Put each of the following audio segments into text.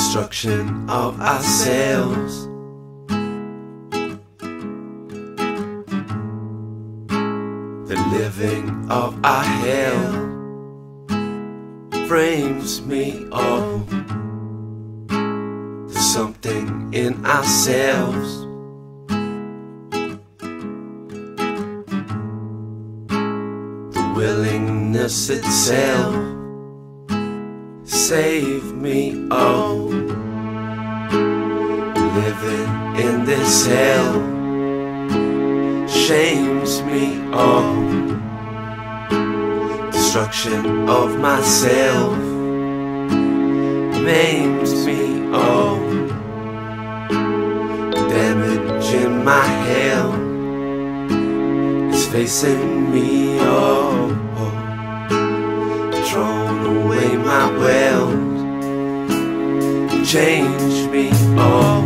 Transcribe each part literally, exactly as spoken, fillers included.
destruction of ourselves. The living of our hell frames me up. There's something in ourselves. The willingness itself save me, oh. Living in this hell shames me, oh. Destruction of myself maims me, oh. Damage in my hell is facing me, oh, oh. Thrown away my wealth, change me, oh.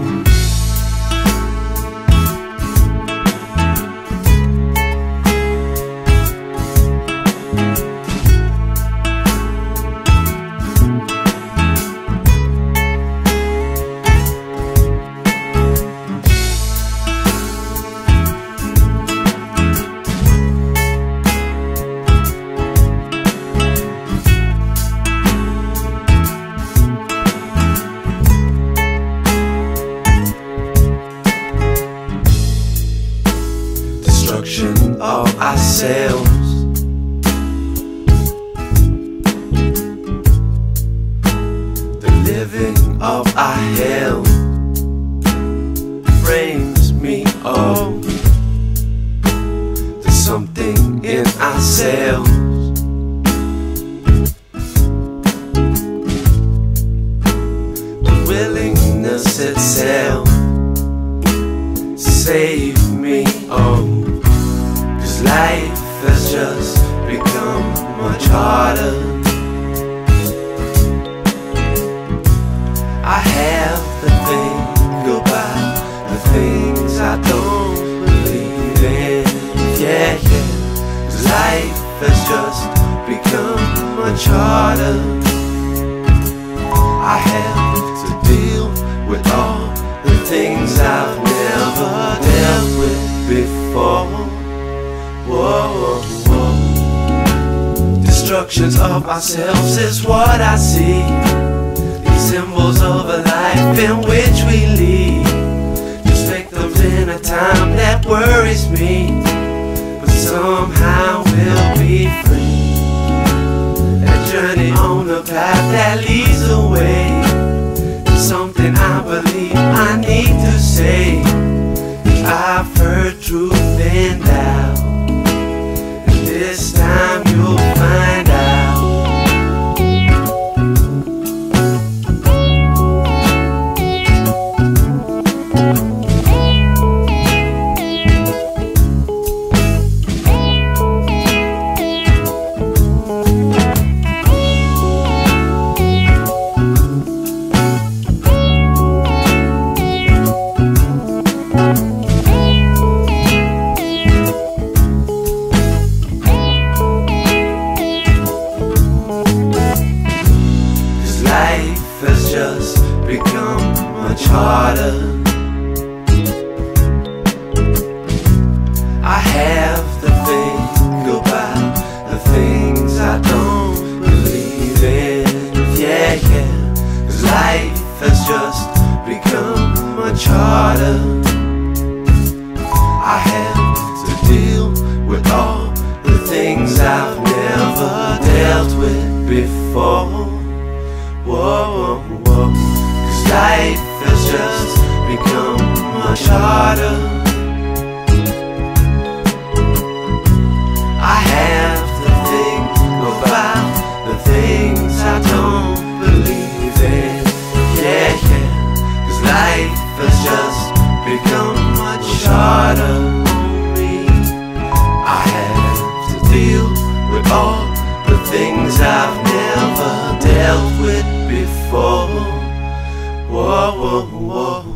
Destruction of ourselves. The living of our hell frames me, oh. There's something in ourselves. The willingness itself save me, oh. Life has just become much harder. I have to think about the things I don't believe in. Yeah, yeah. 'Cause life has just become much harder. I have to deal with all the things I've never dealt with before. Whoa, whoa. Destructions of ourselves is what I see. These symbols of a life in which we lead. Just victims in a time that worries me, but somehow we'll be free. That journey on the path that leads away is something I believe I need to say. I've heard truth and doubt. This time you'll find out. Life has just become much harder. I have to think about the things I don't believe in. Yeah, yeah. 'Cause life has just become much harder. I have to deal with all the things I've never dealt with before. Whoa, whoa, 'cause life has just become much harder. I have to think about the things I don't believe in. Yeah, yeah, 'cause life has just become much harder on me. I have to deal with all the things I've never dealt with before. Whoa, whoa, whoa.